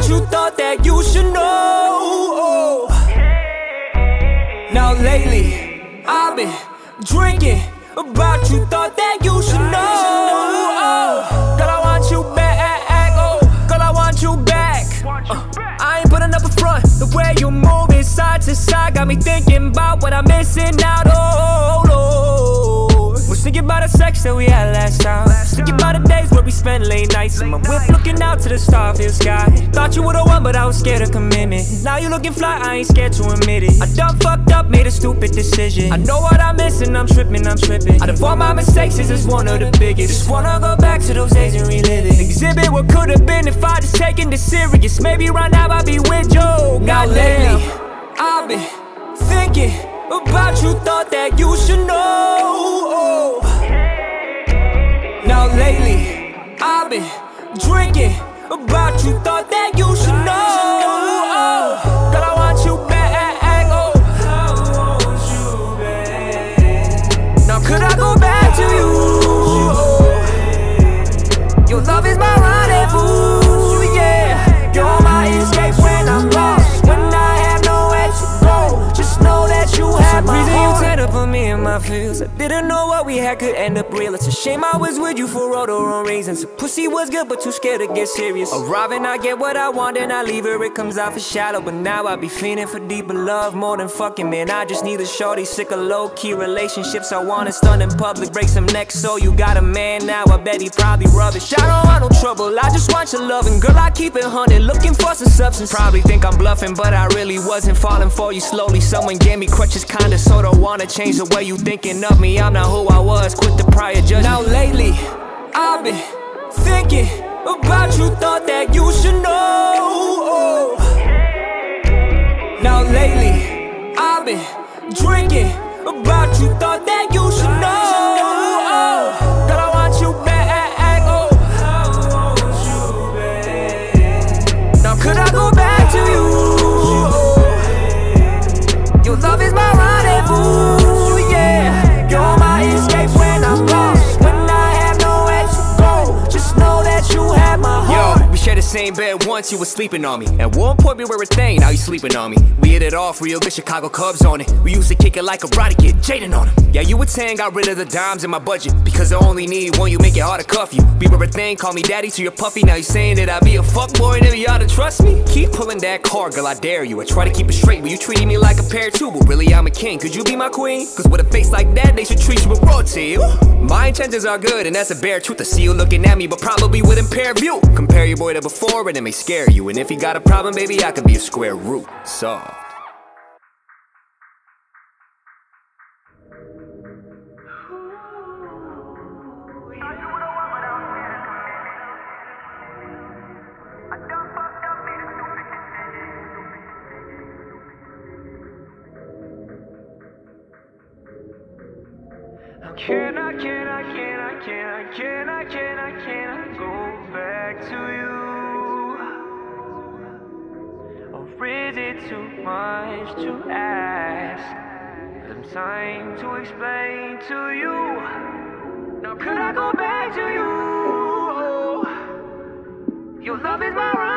about you, thought that you should know. Now lately, I've been drinking about you, thought that you should know. Girl, I want you back, oh, girl, I want you back. I ain't putting up a front, the way you moving side to side got me thinking about what I'm missing out, oh Lord. Was thinking about the sex that we had last time. Thinking about the days where we spent late nights in my whip looking out to the starfield sky. Thought you were the one, but I was scared of commitment. Now you looking fly, I ain't scared to admit it. I done fucked up, made a stupid decision. I know what I'm missing, I'm tripping. Out of all my mistakes, this is one of the biggest. Just wanna go back to those days and relive it. Exhibit what could've been if I just taken this serious. Maybe right now I'd be with you. Now lately, I've been thinking about you, thought that you should know. Now lately, I've been drinking about you, thought that you should know. Girl, I want you back, oh, I want you back. Now could I go back to you? Your love is my rendezvous, yeah. You're my escape when I'm lost, when I have nowhere to go. Just know that you have my heart. You turned up on me and my feels. I didn't know what we had could end up real. It's a shame I was with you for all the wrong reasons. The pussy was good but too scared to get serious. Arriving, I get what I want and I leave her. It comes out for shallow, but now I be feeling for deeper love more than fucking, man. I just need a shorty, sick of low-key relationships. I wanna stun in public, break some necks. So you got a man now, I bet he probably rubbish. I don't want no trouble, I just want your loving. Girl, I keep it 100, looking for some substance. Probably think I'm bluffing, but I really wasn't. Falling for you slowly, someone gave me crutches, kinda sorta wanna change the way you thinking of me. I'm not who I was, quit the prior judgment. Now lately, I've been thinking about you, thought that you should know. Now lately, I've been drinking about you, thought that you should know. Girl, I want you back, oh, I want you back. Now could I go back to you? Your love is my rendezvous, yeah. You're my escape when I'm lost, when I have nowhere to go. Just know that you have my heart. Yo, we shared the same bed once, you was sleeping on me. At one point we were a thing, now you sleeping on me. We hit it off real good, Chicago Cubs on it. We used to kick it like a karate kid, Jaden on him. Yeah, you were 10, got rid of the dimes in my budget. Because I only need one, you make it hard to cuff you. We were a thing, call me daddy, so you're puffy. Now you saying that I be a fuckboy, and you ought to trust me. Keep pulling that card, girl, I dare you. I try to keep it straight, but you treating me like a pair too. But really I'm a king, could you be my queen? Cause with a face like that, they should treat you with royalty. My intentions are good, and that's a bare truth. I see you looking at me, but probably with impaired view. Compare your boy to before, and it may scare you. And if he got a problem, baby, I could be a square root. Soft. Can I go back to you? Or is it too much to ask? Some time to explain to you. Now could I go back to you? Your love is my right.